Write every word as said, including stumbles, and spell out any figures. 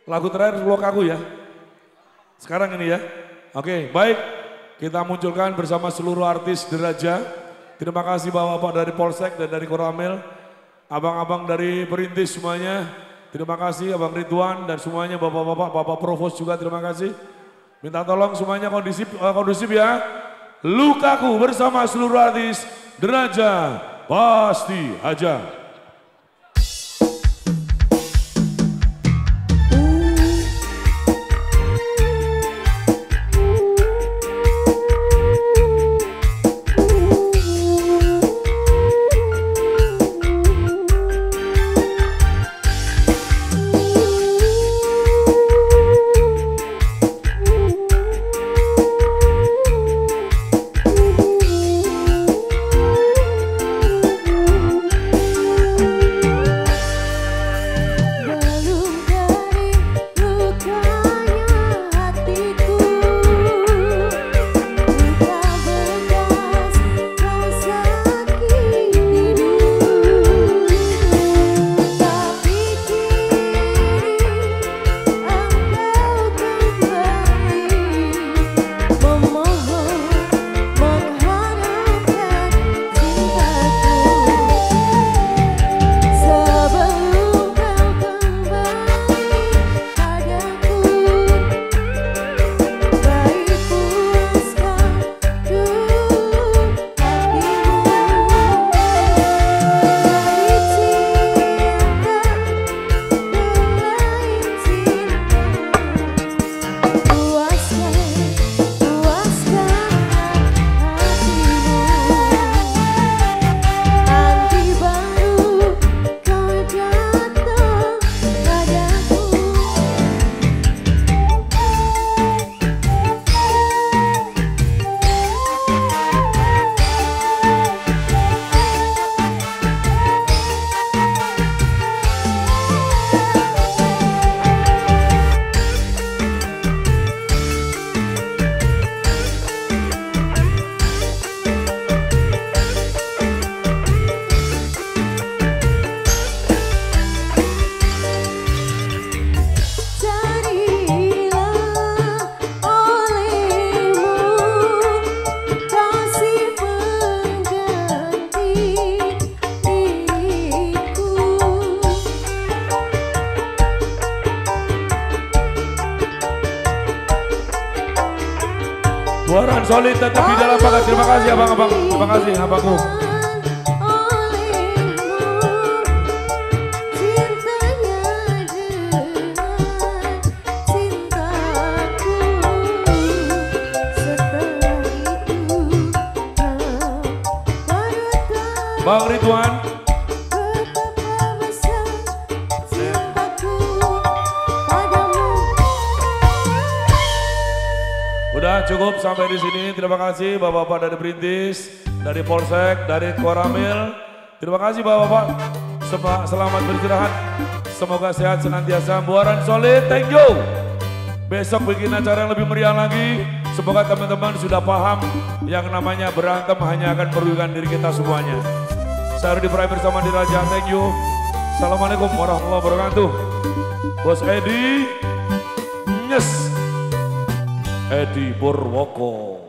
Lagu terakhir vlog aku ya. Sekarang ini ya. Oke, baik. Kita munculkan bersama seluruh artis Deraja. Terima kasih bapak-bapak dari Polsek dan dari Koramil. Abang-abang dari Perintis semuanya. Terima kasih Abang Ridwan dan semuanya bapak-bapak, Bapak Provos juga terima kasih. Minta tolong semuanya kondusif, uh, kondusif ya. Lukaku bersama seluruh artis Deraja pasti aja. Buaran solid tetap di dalam pagar. Terima kasih abang-abang. Terima kasih abangku. Bang Ridwan. Udah cukup sampai di sini. Terima kasih bapak-bapak dari Perintis, dari Polsek, dari Koramil. Terima kasih bapak-bapak. Selamat beristirahat. Semoga sehat senantiasa. Buaran solid, thank you. Besok bikin acara yang lebih meriah lagi. Semoga teman-teman sudah paham yang namanya berantem hanya akan merugikan diri kita semuanya. Saya Rudi Prai bersama Deraja, thank you. Assalamualaikum warahmatullahi wabarakatuh. Bos Edi, yes. Edi Purwoko.